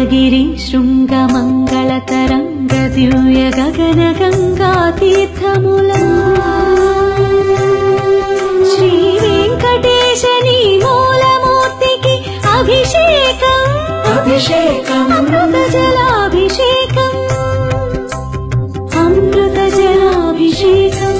गिरि शृंग मंगल तरंग दिव्य गगन गंगा तीर्थमुला श्री वेंकटेशनी मूलमूर्तिकी अभिषेकं अभिषेकं अमृत जलाभिषेकं अमृत जलाभिषेकं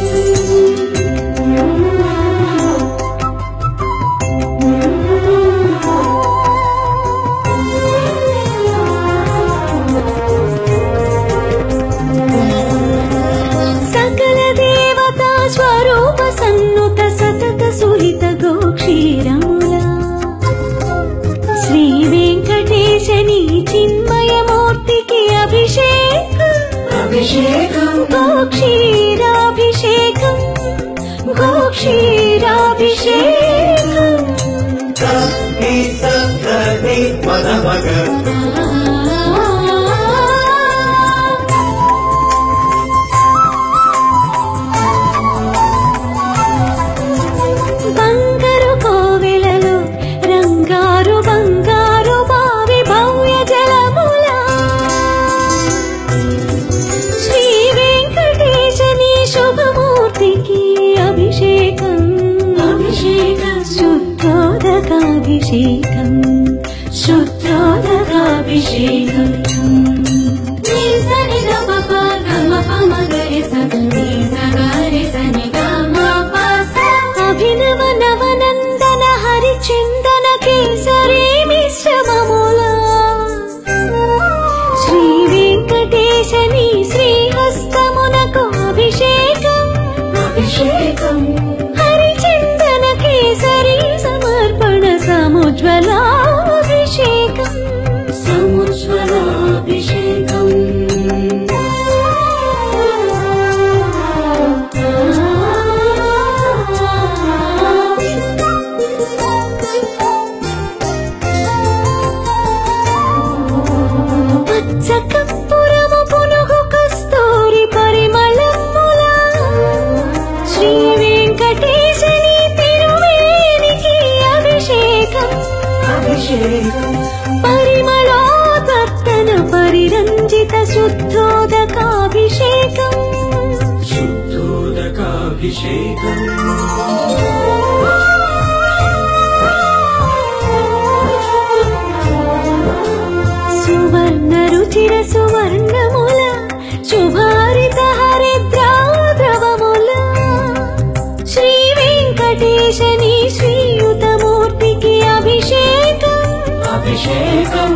श्री वेंकटेशनी चिन्मय मूर्ति की अभिषेकं अभिषेकं गोक्षीराभिषेकं गोक्षीराभिषेकं सत्ति सत्ति पदमग शुद्धोदकाभिषेकं शुद्धोदकाभिषेकं निसनि गमप गमप मगरे स निसगरे स निगमप स अभिनव नवनंदन हरिचंदन केसरी मिश्रममुला श्री वेंकटेशनी श्रीहस्तमुनकु अभिषेकं अभिषेकं हरिचंदन केसरी समुज्ज्वलाभिषेकं समुज्ज्वलाभिषेकं పచ్చకర్పూరము పునుగు కస్తూరి పరిమళములా శ్రీ వెంకటేశని తిరువేనికి అభిషేకం अभिषेकं परिमलोत्तन परिरंजित शुद्धोदकाभिषेकं शुद्धोदकाभिषेकं सुवर्ण रुचिर सुवर्णमुल शुभारित हरिद्राद्रवमुल श्री वेंकटेशनी श्रीयुत मूर्ति की अभिषेकं अभिषेकं